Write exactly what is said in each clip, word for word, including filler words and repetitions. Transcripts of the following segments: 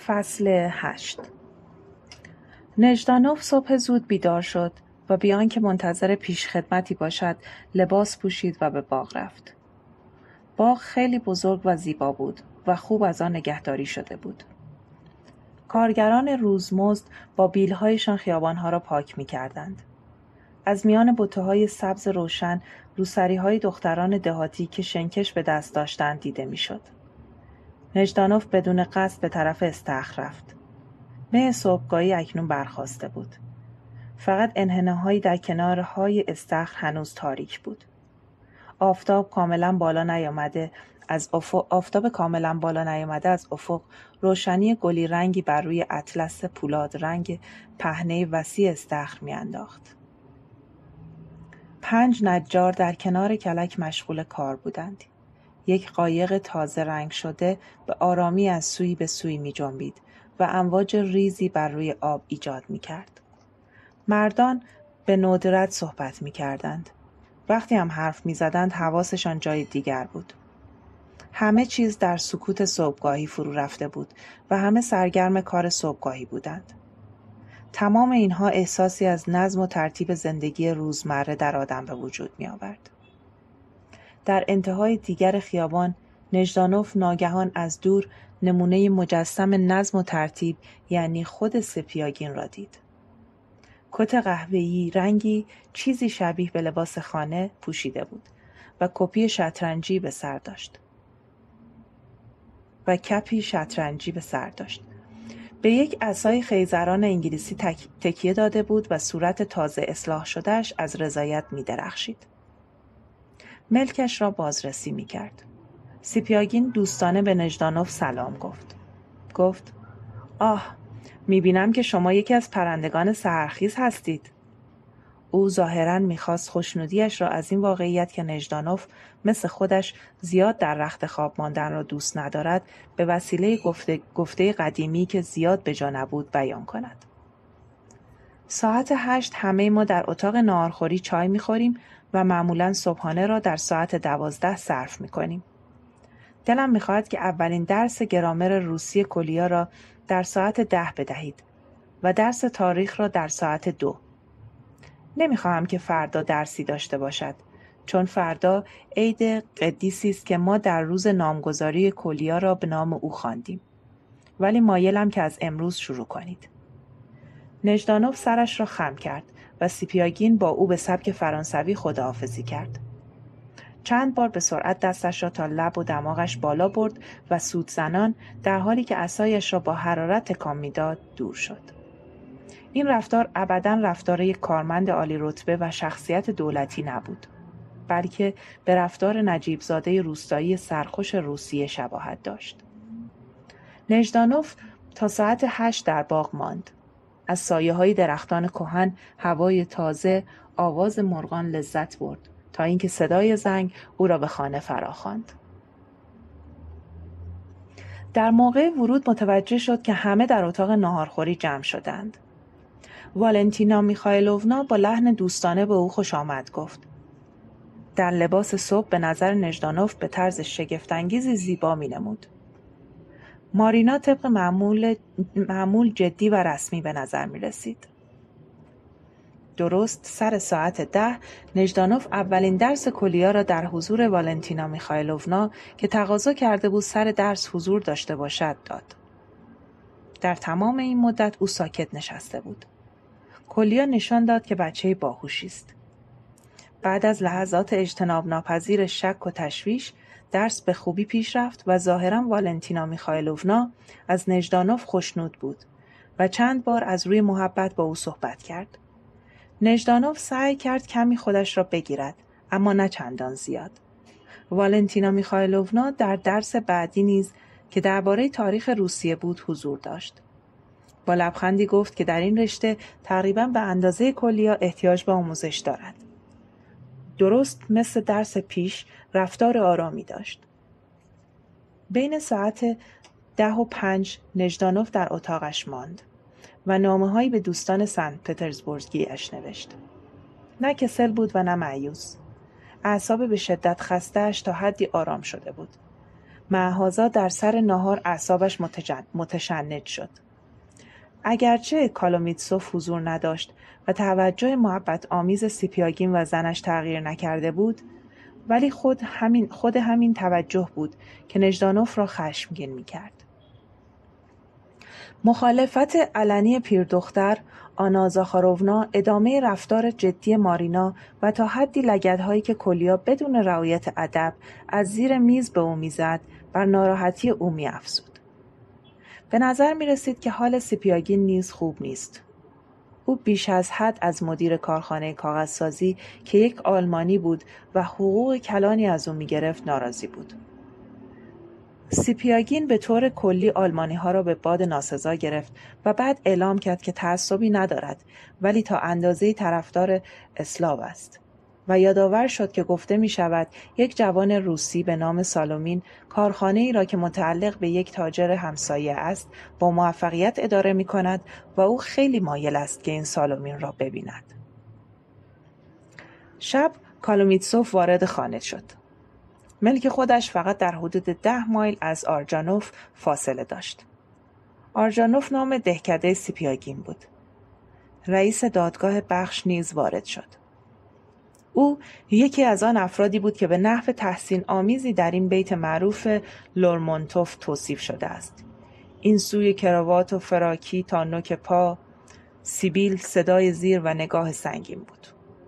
فصل هشت. نژدانوف صبح زود بیدار شد و بی آنکه منتظر پیشخدمتی باشد لباس پوشید و به باغ رفت. باغ خیلی بزرگ و زیبا بود و خوب از آن نگهداری شده بود. کارگران روزمزد با بیلهایشان خیابانها را پاک می کردند. از میان بوته‌های سبز روشن روسری‌های دختران دهاتی که شنکش به دست داشتند دیده می‌شد. نژدانوف بدون قصد به طرف استخر رفت. مه صبحگاهی اکنون برخاسته بود. فقط انحناهایی در کنارهای استخر هنوز تاریک بود. آفتاب کاملا بالا نیامده از افق آفتاب کاملا بالا نیامده از افق روشنی گلی رنگی بر روی اطلس پولاد رنگ پهنه وسیع استخر میانداخت. پنج نجار در کنار کلک مشغول کار بودند. یک قایق تازه رنگ شده به آرامی از سوی به سوی می جنبید و امواج ریزی بر روی آب ایجاد می کرد. مردان به ندرت صحبت می کردند. وقتی هم حرف می زدند حواسشان جای دیگر بود. همه چیز در سکوت صبحگاهی فرو رفته بود و همه سرگرم کار صبحگاهی بودند. تمام اینها احساسی از نظم و ترتیب زندگی روزمره در آدم به وجود می آورد. در انتهای دیگر خیابان نژدانوف ناگهان از دور نمونه مجسم نظم و ترتیب یعنی خود سپیاگین را دید. کت قهوه‌ای رنگی چیزی شبیه به لباس خانه پوشیده بود و کپی شطرنجی به سر داشت. و کپی شطرنجی به سر داشت. به یک عصای خیزران انگلیسی تک... تکیه داده بود و صورت تازه اصلاح شدهش از رضایت می درخشید. ملکش را بازرسی می کرد. سپیاگین دوستانه به نژدانوف سلام گفت. گفت آه می بینم که شما یکی از پرندگان سحرخیز هستید. او ظاهراً می خواست خوشنودیش را از این واقعیت که نژدانوف مثل خودش زیاد در رخت خواب ماندن را دوست ندارد به وسیله گفته, گفته قدیمی که زیاد به جا نبود بیان کند. ساعت هشت همه ما در اتاق ناهارخوری چای می خوریم و معمولاً صبحانه را در ساعت دوازده صرف می کنیم. دلم می خواهد که اولین درس گرامر روسی کلیا را در ساعت ده بدهید و درس تاریخ را در ساعت دو. نمی خواهم که فردا درسی داشته باشد چون فردا عید قدیسی است که ما در روز نامگذاری کلیا را به نام او خواندیم. ولی مایلم که از امروز شروع کنید. نژدانوف سرش را خم کرد و سپیاگین با او به سبک فرانسوی خداحافظی کرد. چند بار به سرعت دستش را تا لب و دماغش بالا برد و سود زنان در حالی که عصایش را با حرارت تکان می‌داد دور شد. این رفتار ابداً رفتار یک کارمند عالی رتبه و شخصیت دولتی نبود، بلکه به رفتار نجیب زاده روستایی سرخوش روسیه شباهت داشت. نژدانوف تا ساعت هشت در باغ ماند. از سایه‌های درختان کهن، هوای تازه، آواز مرغان لذت برد تا اینکه صدای زنگ او را به خانه فراخواند. در موقع ورود متوجه شد که همه در اتاق ناهارخوری جمع شدند. والنتینا میخائیلونا با لحن دوستانه به او خوش آمد گفت. در لباس صبح به نظر نژدانوف به طرز شگفت‌انگیزی زیبا می‌نمود. مارینا طبق معمول, معمول جدی و رسمی به نظر می رسید. درست سر ساعت ده نژدانوف اولین درس کلیا را در حضور والنتینا میخائیلونا که تقاضا کرده بود سر درس حضور داشته باشد داد. در تمام این مدت او ساکت نشسته بود. کلیا نشان داد که بچه باهوشی است. بعد از لحظات اجتناب ناپذیر شک و تشویش درس به خوبی پیش رفت و ظاهراً والنتینا میخائیلونا از نژدانوف خوشنود بود و چند بار از روی محبت با او صحبت کرد. نژدانوف سعی کرد کمی خودش را بگیرد اما نه چندان زیاد. والنتینا میخائیلونا در درس بعدی نیز که درباره تاریخ روسیه بود حضور داشت. با لبخندی گفت که در این رشته تقریباً به اندازه کلیا احتیاج به آموزش دارد. درست مثل درس پیش رفتار آرامی داشت. بین ساعت ده و پنج نژدانوف در اتاقش ماند و نامه‌هایی به دوستان سن پترزبورگی‌اش نوشت. نه کسل بود و نه مایوس. اعصاب به شدت خسته‌اش تا حدی آرام شده بود. مهازا در سر ناهار اعصابش متشنج شد. اگرچه کالومیتسوف حضور نداشت و توجه محبت آمیز سیپیاگین و زنش تغییر نکرده بود، ولی خود همین, خود همین توجه بود که نژدانوف را خشمگین می کرد. مخالفت علنی پیردختر آنا زاخاروونا، ادامه رفتار جدی مارینا و تا حدی لگدهایی که کلیا بدون رعایت ادب از زیر میز به او میزد بر ناراحتی او می‌افزود. به نظر می رسید که حال سیپیاگین نیز خوب نیست. او بیش از حد از مدیر کارخانه کاغذسازی که یک آلمانی بود و حقوق کلانی از او می گرفت ناراضی بود. سیپیاگین به طور کلی آلمانی ها را به باد ناسزا گرفت و بعد اعلام کرد که تعصبی ندارد، ولی تا اندازه‌ای طرفدار اسلاو است و یادآور شد که گفته می شود یک جوان روسی به نام سالومین کارخانه ای را که متعلق به یک تاجر همسایه است با موفقیت اداره می کند و او خیلی مایل است که این سالومین را ببیند. شب کالومیتسوف وارد خانه شد. ملک خودش فقط در حدود ده مایل از آرژانوف فاصله داشت. آرژانوف نام دهکده سیپیاگین بود. رئیس دادگاه بخش نیز وارد شد. او یکی از آن افرادی بود که به نحو تحسین آمیزی در این بیت معروف لورمونتوف توصیف شده است. این سوی کراوات و فراکی تا نوک پا، سیبیل صدای زیر و نگاه سنگین بود.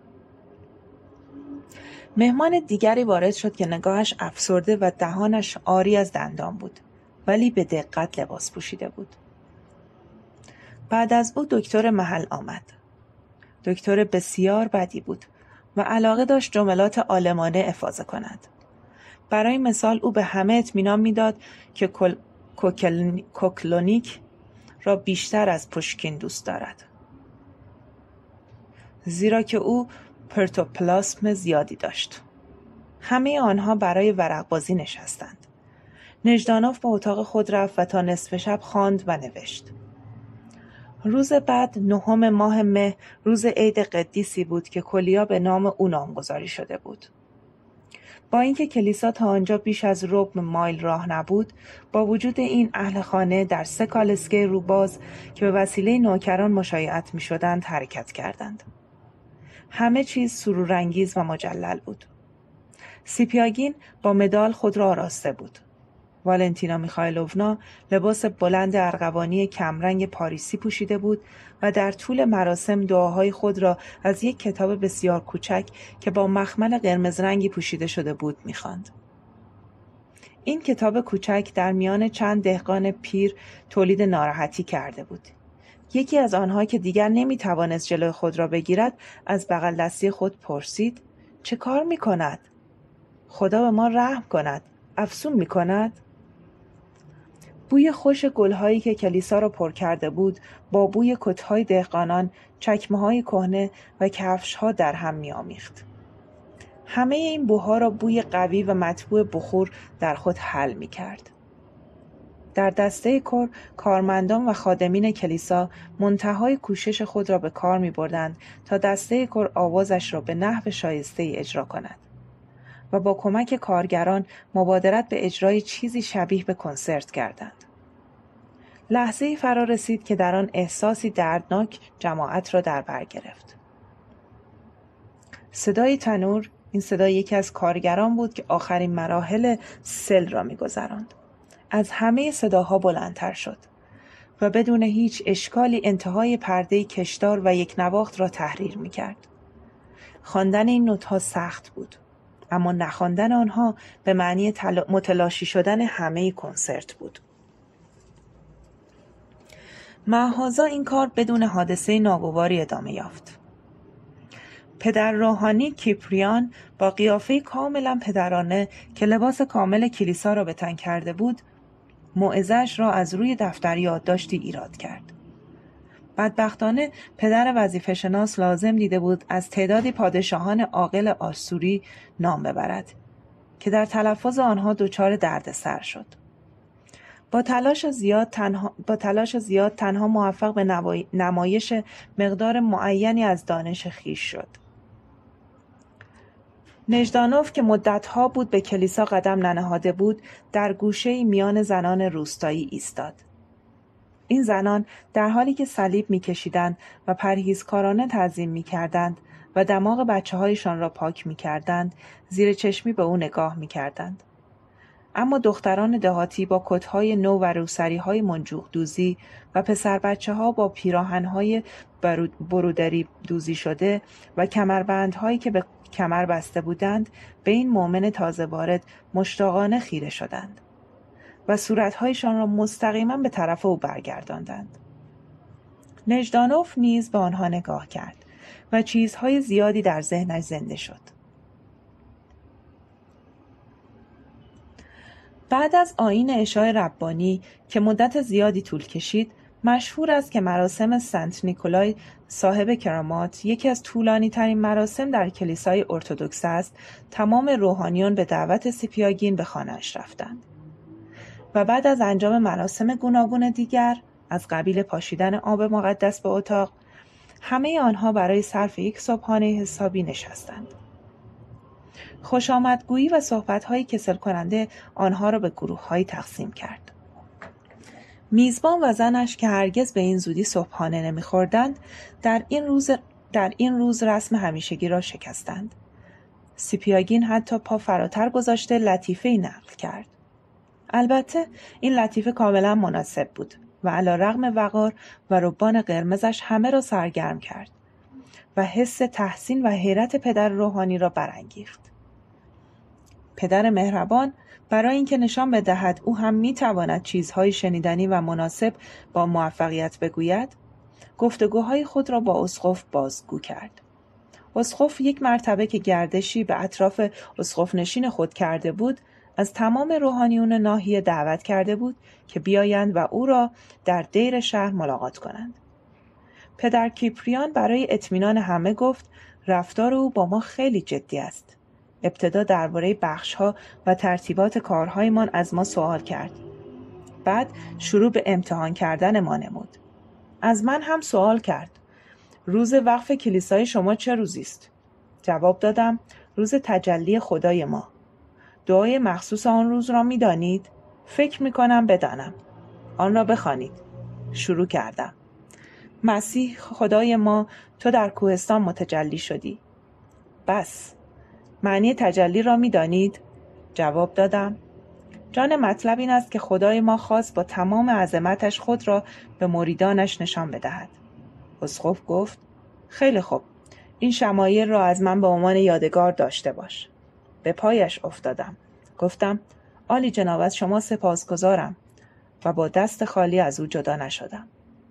مهمان دیگری وارد شد که نگاهش افسرده و دهانش عاری از دندان بود، ولی به دقت لباس پوشیده بود. بعد از او دکتر محل آمد. دکتر بسیار بدی بود و علاقه داشت جملات آلمانه افاضه کند. برای مثال او به همه اطمینان میداد که کل... کوکل... کوکلونیک را بیشتر از پوشکین دوست دارد، زیرا که او پروتوپلاسم زیادی داشت. همه آنها برای ورق بازی نشستند. نژدانوف به اتاق خود رفت و تا نصف شب خواند و نوشت. روز بعد نهم ماه مه روز عید قدیسی بود که کلیا به نام او نامگذاری شده بود. با اینکه کلیسا تا آنجا بیش از ربع مایل راه نبود، با وجود این اهل خانه در سه کالسکه روباز که به وسیله نوکران مشایعت می شدند حرکت کردند. همه چیز سرورانگیز و مجلل بود. سیپیاگین با مدال خود را آراسته بود. والنتینا میخائیلوونا لباس بلند ارغوانی کمرنگ پاریسی پوشیده بود و در طول مراسم دعاهای خود را از یک کتاب بسیار کوچک که با مخمل قرمز رنگی پوشیده شده بود میخواند. این کتاب کوچک در میان چند دهقان پیر تولید ناراحتی کرده بود. یکی از آنها که دیگر نمیتوانست جلوی خود را بگیرد از بغل دستی خود پرسید: چه کار میکند؟ خدا به ما رحم کند. افسون میکند؟ بوی خوش گلهایی که کلیسا را پر کرده بود با بوی کتهای دهقانان، چکمه‌های کهنه و کفش‌ها در هم می‌آمیخت. همه این بوها را بوی قوی و مطبوع بخور در خود حل می‌کرد. در دسته کور کارمندان و خادمین کلیسا منتهای کوشش خود را به کار می‌بردند تا دسته کور آوازش را به نحو شایسته‌ای اجرا کند و با کمک کارگران مبادرت به اجرای چیزی شبیه به کنسرت کردند. لحظه‌ای فرا رسید که در آن احساسی دردناک جماعت را در بر گرفت. صدای تنور، این صدای یکی از کارگران بود که آخرین مراحل سل را می‌گذراند. از همه صداها بلندتر شد و بدون هیچ اشکالی انتهای پرده کشدار و یک نواخت را تحریر می‌کرد. خواندن این نوت‌ها سخت بود، اما نخواندن آنها به معنی متلاشی شدن همه کنسرت بود. مهازا این کار بدون حادثه ناگواری ادامه یافت. پدر روحانی کیپریان با قیافه کاملا پدرانه که لباس کامل کلیسا را به تن کرده بود، موعظه‌اش را از روی دفتر یادداشتی ایراد کرد. بدبختانه پدر وظیفه‌شناس لازم دیده بود از تعدادی پادشاهان عاقل آشوری نام ببرد که در تلفظ آنها دچار دردسر شد. با تلاش زیاد تنها با تلاش زیاد تنها موفق به نمایش مقدار معینی از دانش خویش شد. نژدانوف که مدتها بود به کلیسا قدم ننهاده بود، در گوشه‌ای میان زنان روستایی ایستاد. این زنان در حالی که صلیب می‌کشیدند و پرهیزکارانه تعظیم می‌کردند و دماغ بچه‌هایشان را پاک می‌کردند، زیر چشمی به او نگاه می‌کردند. اما دختران دهاتی با کت‌های نو و روسری‌های منجوق دوزی و پسر بچه‌ها با پیراهن‌های برودری دوزی شده و کمربندهایی که به کمر بسته بودند، به این مؤمن تازه وارد مشتاقانه خیره شدند و صورت‌هایشان را مستقیما به طرف او برگرداندند. نژدانوف نیز به آنها نگاه کرد و چیزهای زیادی در ذهنش زنده شد. بعد از آیین عشای ربانی که مدت زیادی طول کشید، مشهور است که مراسم سنت نیکولای صاحب کرامات، یکی از طولانی ترین مراسم در کلیسای ارتدوکس است. تمام روحانیون به دعوت سیپیاگین به خانه‌اش رفتند و بعد از انجام مراسم گوناگون دیگر از قبیل پاشیدن آب مقدس به اتاق، همه آنها برای صرف یک صبحانه حسابی نشستند. خوش آمدگویی و صحبت‌های کسل کننده آنها را به گروه‌هایی تقسیم کرد. میزبان و زنش که هرگز به این زودی صبحانه نمی‌خوردند، در این روز در این روز رسم همیشگی را شکستند. سیپیاگین حتی پا فراتر گذاشته لطیفه‌ای نقل کرد. البته این لطیفه کاملا مناسب بود و علی رغم وقار و ربان قرمزش همه را سرگرم کرد و حس تحسین و حیرت پدر روحانی را برانگیخت. پدر مهربان برای اینکه نشان بدهد او هم میتواند چیزهای شنیدنی و مناسب با موفقیت بگوید، گفتگوهای خود را با اسقف بازگو کرد. اسقف یک مرتبه که گردشی به اطراف اسقف نشین خود کرده بود، از تمام روحانیون ناحیه دعوت کرده بود که بیایند و او را در دیر شهر ملاقات کنند. پدر کیپریان برای اطمینان همه گفت رفتار او با ما خیلی جدی است. ابتدا درباره بخش‌ها و ترتیبات کارهایمان از ما سوال کرد. بعد شروع به امتحان کردن ما نمود. از من هم سوال کرد. روز وقف کلیسای شما چه روزی است؟ جواب دادم روز تجلی خدای ما. دعای مخصوص آن روز را می دانید؟ فکر می کنم بدانم. آن را بخوانید. شروع کردم. مسیح خدای ما، تو در کوهستان متجلی شدی. بس. معنی تجلی را می دانید؟ جواب دادم. جان مطلب این است که خدای ما خواست با تمام عظمتش خود را به مریدانش نشان بدهد. اسقف گفت خیلی خوب. این شمایل را از من به عنوان یادگار داشته باش. به پایش افتادم. گفتم عالی جناب، از شما سپاسگزارم و با دست خالی از او جدا نشدم.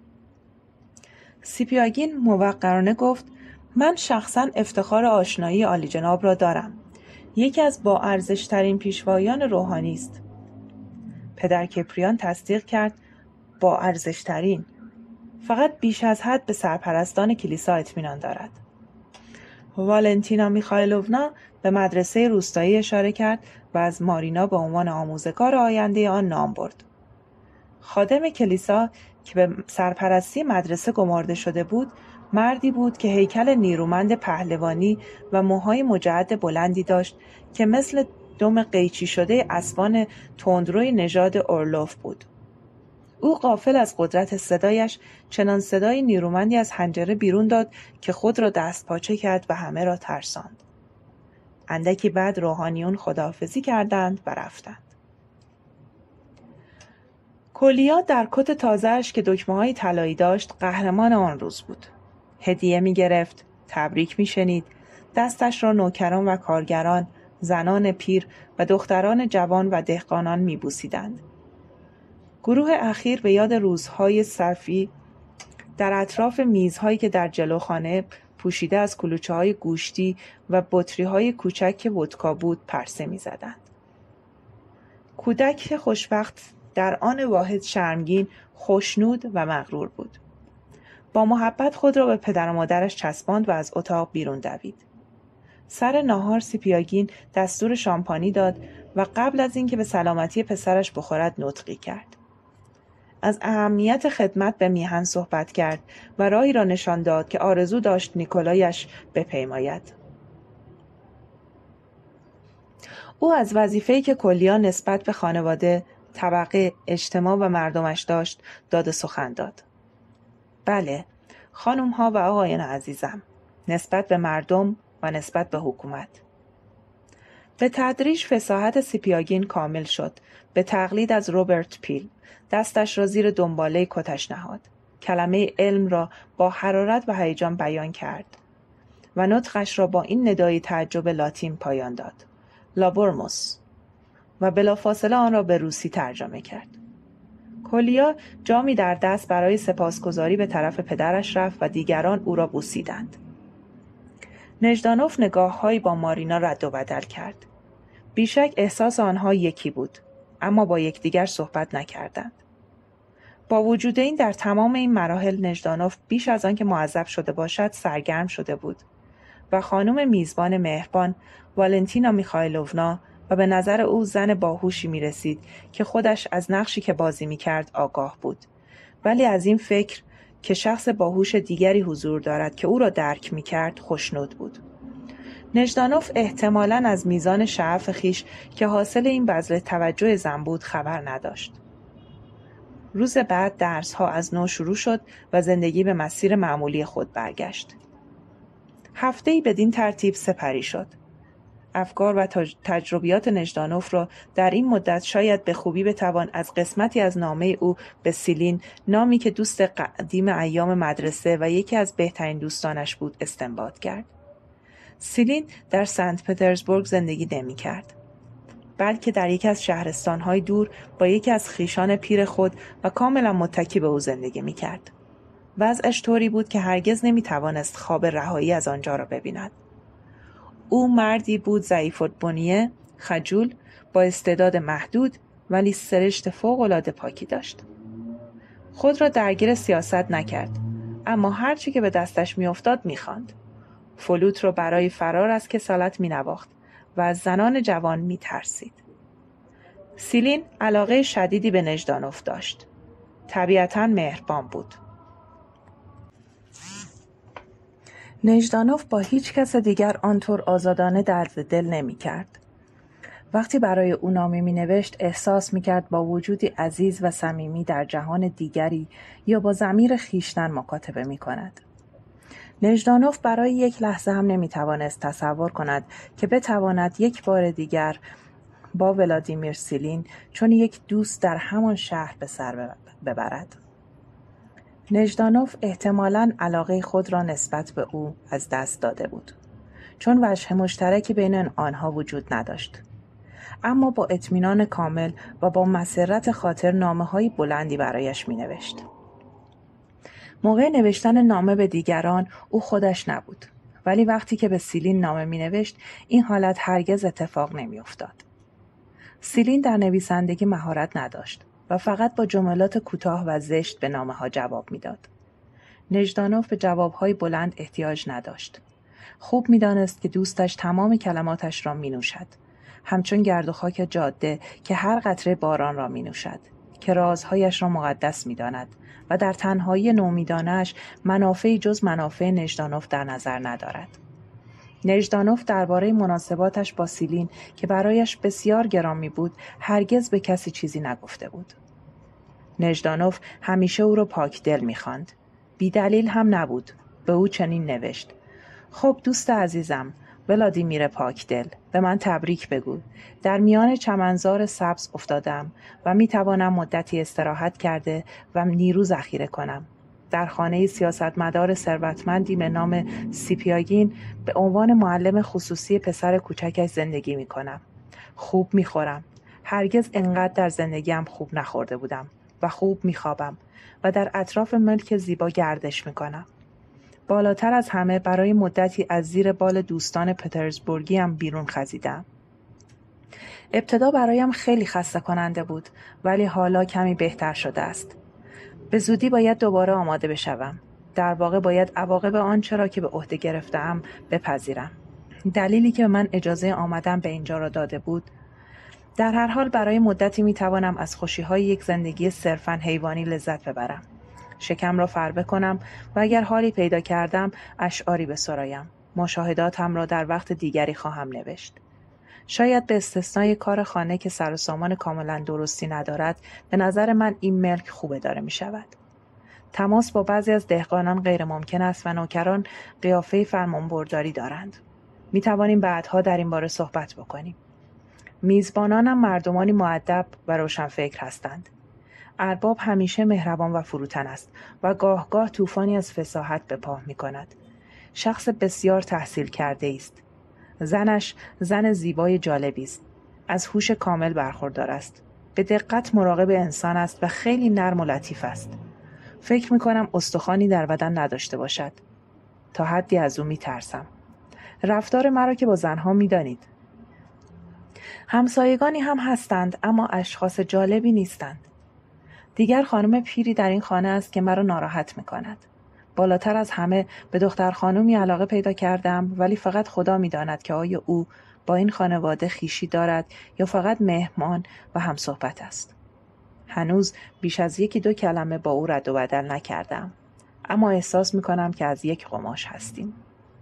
سیپیاگین موقرانه گفت من شخصا افتخار آشنایی عالی جناب را دارم. یکی از با ارزش ترین پیشوایان روحانی است. پدر کپریان تصدیق کرد با ارزش ترین. فقط بیش از حد به سرپرستان کلیسا اطمینان دارد. والنتینا میخائیلونا به مدرسه روستایی اشاره کرد و از مارینا به عنوان آموزگار آینده آن نام برد. خادم کلیسا که به سرپرستی مدرسه گمارده شده بود، مردی بود که هیکل نیرومند پهلوانی و موهای مجعد بلندی داشت که مثل دم قیچی شده اسبان تندروی نژاد اورلوف بود. او غافل از قدرت صدایش چنان صدای نیرومندی از حنجره بیرون داد که خود را دست پاچه کرد و همه را ترساند. اندکی بعد روحانیون خداحافظی کردند و رفتند. کلیا در کت تازه‌اش که دکمه‌های طلایی داشت قهرمان آن روز بود. هدیه می گرفت، تبریک می شنید، دستش را نوکران و کارگران، زنان پیر و دختران جوان و دهقانان می بوسیدند. گروه اخیر به یاد روزهای صرفی در اطراف میزهایی که در جلوخانه پوشیده از کلوچه‌های گوشتی و بطری‌های کوچک که ودکا بود پرسه می‌زدند. کودک خوشبخت در آن واحد شرمگین، خوشنود و مغرور بود. با محبت خود را به پدر و مادرش چسباند و از اتاق بیرون دوید. سر ناهار سیپیاگین دستور شامپانی داد و قبل از اینکه به سلامتی پسرش بخورد نطقی کرد. از اهمیت خدمت به میهن صحبت کرد و راهی را نشان داد که آرزو داشت نیکولایش بپیماید. او از وظیفه‌ای که کلیا نسبت به خانواده، طبقه، اجتماع و مردمش داشت داد سخن داد. بله، خانم ها و آقایان عزیزم، نسبت به مردم و نسبت به حکومت. به تدریج فصاحت سیپیاگین کامل شد. به تقلید از روبرت پیل دستش را زیر دنباله کتش نهاد. کلمه علم را با حرارت و هیجان بیان کرد و نطقش را با این ندای تعجب لاتین پایان داد. لابورموس، و بلافاصله آن را به روسی ترجمه کرد. کلیا جامی در دست برای سپاسگزاری به طرف پدرش رفت و دیگران او را بوسیدند. نژدانوف نگاه‌هایی با مارینا رد و بدل کرد. بیشک احساس آنها یکی بود، اما با یکدیگر صحبت نکردند. با وجود این در تمام این مراحل نژدانوف بیش از آن که معذب شده باشد سرگرم شده بود و خانم میزبان مهربان والنتینا میخائیلونا و به نظر او زن باهوشی می رسید که خودش از نقشی که بازی می کرد آگاه بود، ولی از این فکر که شخص باهوش دیگری حضور دارد که او را درک می کرد خوشنود بود. نژدانوف احتمالاً از میزان شعف خیش که حاصل این بذل توجه زن بود خبر نداشت. روز بعد درس‌ها از نو شروع شد و زندگی به مسیر معمولی خود برگشت. هفته‌ای بدین ترتیب سپری شد. افکار و تجربیات نژدانوف را در این مدت شاید به خوبی بتوان از قسمتی از نامه او به سیلین، نامی که دوست قدیم ایام مدرسه و یکی از بهترین دوستانش بود، استنباط کرد. سیلین در سنت پترزبورگ زندگی نمی کرد، بلکه در یکی از شهرستان‌های دور با یکی از خویشان پیر خود و کاملا متکی به او زندگی می کرد. وضعش طوری بود که هرگز نمی توانست خواب رهایی از آنجا را ببیند. او مردی بود ضعیف البنیه، خجول، با استعداد محدود، ولی سرشت فوق‌العاده پاکی داشت. خود را درگیر سیاست نکرد، اما هرچی که به دستش میافتاد میخواند. فلوت را برای فرار از کسالت مینواخت و از زنان جوان میترسید. سیلین علاقه شدیدی به نژدانوف داشت. طبیعتاً مهربان بود. نژدانوف با هیچ کس دیگر آنطور آزادانه درد دل نمی کرد. وقتی برای او نامه می نوشت احساس می کرد با وجودی عزیز و صمیمی در جهان دیگری یا با ضمیر خویشتن مکاتبه می کند. نژدانوف برای یک لحظه هم نمی توانست تصور کند که بتواند یک بار دیگر با ولادیمیر سیلین چون یک دوست در همان شهر به سر ببرد. نژدانوف احتمالاً علاقه خود را نسبت به او از دست داده بود، چون وجه مشترکی بین آنها وجود نداشت. اما با اطمینان کامل و با مسرت خاطر نامه‌های بلندی برایش می‌نوشت. موقع نوشتن نامه به دیگران او خودش نبود، ولی وقتی که به سیلین نامه می‌نوشت این حالت هرگز اتفاق نمی‌افتاد. سیلین در نویسندگی مهارت نداشت و فقط با جملات کوتاه و زشت به نامه‌ها جواب میداد. نژدانوف به جواب‌های بلند احتیاج نداشت. خوب می‌دانست که دوستش تمام کلماتش را می‌نوشد، همچون گرد و خاک جاده که هر قطره باران را می‌نوشد، که رازهایش را مقدس می‌داند و در تنهایی نومیدانه‌اش منافعی جز منافع نژدانوف در نظر ندارد. نژدانوف درباره مناسباتش با سیلین که برایش بسیار گرامی بود هرگز به کسی چیزی نگفته بود. نژدانوف همیشه او را پاک دل می‌خواند. بی دلیل هم نبود. به او چنین نوشت: خب دوست عزیزم، ولادیمیر پاکدل، به من تبریک بگو. در میان چمنزار سبز افتادم و میتوانم مدتی استراحت کرده و نیرو ذخیره کنم. در خانه سیاستمدار ثروتمندی به نام سیپیاگین به عنوان معلم خصوصی پسر کوچکش زندگی می کنم. خوب می خورم. هرگز انقدر در زندگیم خوب نخورده بودم و خوب می خوابم و در اطراف ملک زیبا گردش می کنم. بالاتر از همه برای مدتی از زیر بال دوستان پترزبورگی هم بیرون خزیدم. ابتدا برایم خیلی خسته کننده بود، ولی حالا کمی بهتر شده است. به زودی باید دوباره آماده بشوم. در واقع باید عواقب آنچه را که به عهده گرفتم بپذیرم. دلیلی که به من اجازه آمدن به اینجا را داده بود. در هر حال برای مدتی می توانم از خوشی‌های یک زندگی صرفاً حیوانی لذت ببرم. شکم را فربه کنم و اگر حالی پیدا کردم اشعاری بسرایم. مشاهداتم را در وقت دیگری خواهم نوشت. شاید به استثنای کار خانه که سر و سامان کاملا درستی ندارد، به نظر من این ملک خوبه داره می شود. تماس با بعضی از دهقانان غیر ممکن است و نوکران قیافه فرمانبرداری دارند. می توانیم بعدها در این باره صحبت بکنیم. میزبانانم مردمانی مؤدب و روشنفکر هستند. ارباب همیشه مهربان و فروتن است و گاه گاه طوفانی از فصاحت به پا می کند. شخص بسیار تحصیل کرده است. زنش زن زیبای جالبی است. از هوش کامل برخوردار است. به دقت مراقب انسان است و خیلی نرم و لطیف است. فکر می کنم استخوانی در بدن نداشته باشد. تا حدی از او می ترسم. رفتار مرا که با زنها می دانید. همسایگانی هم هستند اما اشخاص جالبی نیستند. دیگر خانم پیری در این خانه است که مرا ناراحت می کند. بالاتر از همه به دختر خانومی علاقه پیدا کردم، ولی فقط خدا می داند که آیا او با این خانواده خویشی دارد یا فقط مهمان و همصحبت است. هنوز بیش از یکی دو کلمه با او رد و بدل نکردم، اما احساس می کنم که از یک قماش هستیم.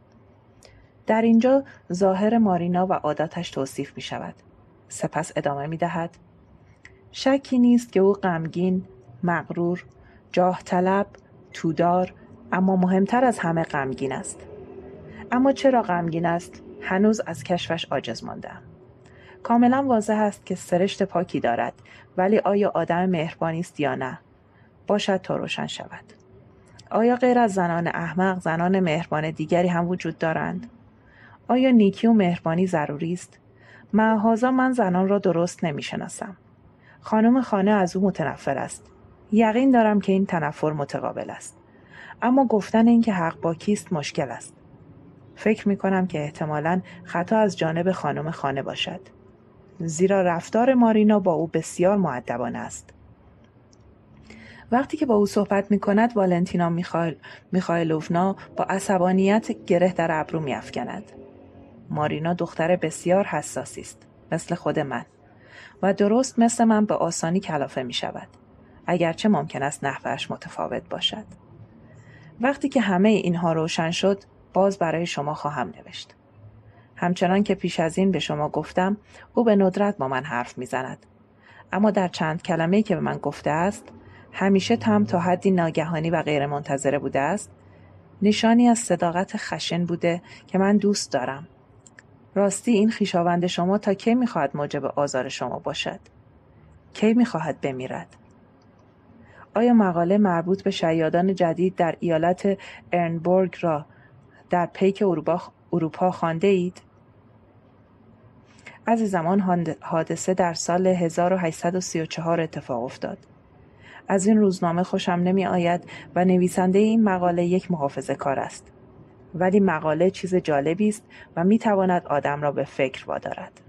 در اینجا ظاهر مارینا و عاداتش توصیف می شود. سپس ادامه می دهد. شکی نیست که او غمگین، مغرور، جاه طلب، تودار، اما مهمتر از همه غمگین است. اما چرا غمگین است؟ هنوز از کشفش عاجز ماندم. کاملا واضح است که سرشت پاکی دارد، ولی آیا آدم مهربانی است یا نه؟ باشد تا روشن شود. آیا غیر از زنان احمق، زنان مهربان دیگری هم وجود دارند؟ آیا نیکی و مهربانی ضروری است؟ معاذا من زنان را درست نمی شناسم. خانم خانه از او متنفر است. یقین دارم که این تنفر متقابل است. اما گفتن این که حق با کیست مشکل است. فکر می کنم که احتمالاً خطا از جانب خانم خانه باشد. زیرا رفتار مارینا با او بسیار مؤدبانه است. وقتی که با او صحبت می کند والنتینا میخائیل میخائیلوونا با عصبانیت گره در ابرو می افکند. مارینا دختر بسیار حساسی است، مثل خود من، و درست مثل من به آسانی کلافه می شود، اگرچه ممکن است نحوهش متفاوت باشد. وقتی که همه اینها روشن شد، باز برای شما خواهم نوشت. همچنان که پیش از این به شما گفتم، او به ندرت با من حرف می زند. اما در چند کلمه‌ای که به من گفته است، همیشه تم تا حدی ناگهانی و غیر منتظره بوده است، نشانی از صداقت خشن بوده که من دوست دارم. راستی این خویشاوند شما تا کی می‌خواهد موجب آزار شما باشد؟ کی می‌خواهد بمیرد؟ آیا مقاله مربوط به شیادان جدید در ایالت ارنبورگ را در پیک اروپا, اروپا خوانده اید؟ عزیزم، آن حادثه در سال هزار و هشتصد و سی و چهار اتفاق افتاد. از این روزنامه خوشم نمی آید و نویسنده این مقاله یک محافظه‌کار است. ولی مقاله چیز جالبی است و می تواند آدم را به فکر وادارد.